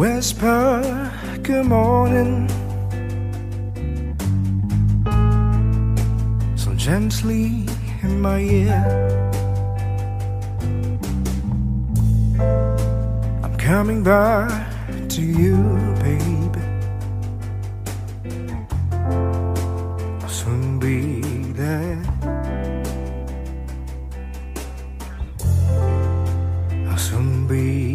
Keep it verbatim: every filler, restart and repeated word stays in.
Whisper good morning so gently in my ear. I'm coming back to you, baby. I'll soon be there. I'll soon be